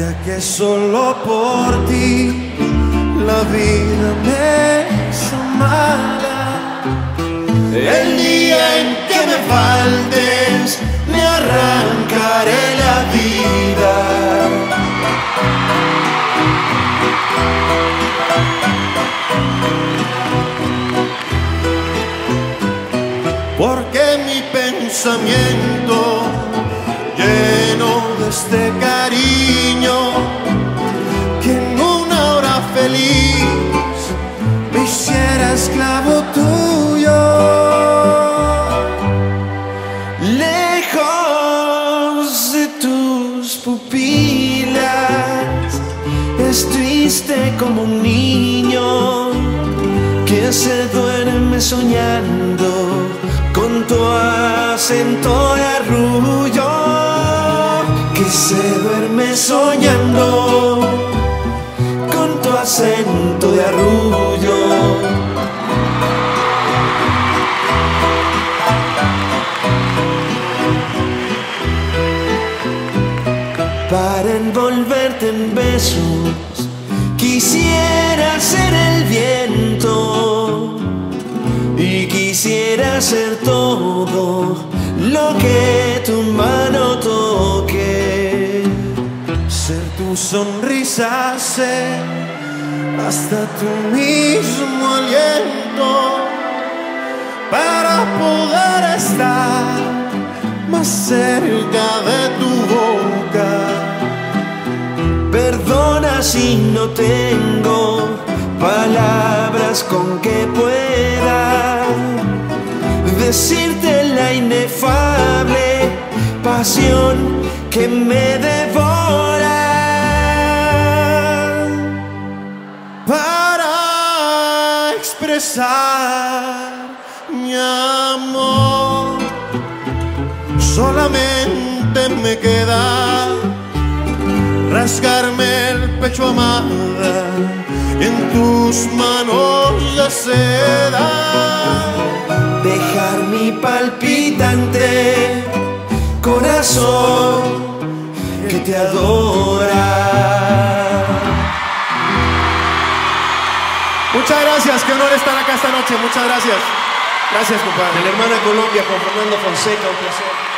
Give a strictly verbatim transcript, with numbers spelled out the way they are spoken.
que solo por ti la vida me es amada. El día en que me faltes me arrancaré la vida. Porque mi pensamiento lleno de este cariño, que en una hora feliz me hiciera esclavo tuyo. Lejos de tus pupilas, es triste como un niño que se duerme soñando con tu acento de arrullo, que se duerme soñando con tu acento de arrullo. Para envolverte en besos quisiera ser el viento y quisiera ser todo lo que tu mano toque. Ser tu sonrisa, ser hasta tu mismo aliento, para poder estar más cerca de tu boca. Perdona si no tengo palabras con que pueda decirte la inefable pasión que me devora. Para expresar mi amor solamente me queda rasgarme el pecho, amada, en tus manos de seda. Dejar mi palpitante corazón que te adora. Muchas gracias, qué honor estar acá esta noche. Muchas gracias. Gracias, compadre. De la hermana Colombia con Fernando Fonseca, un placer.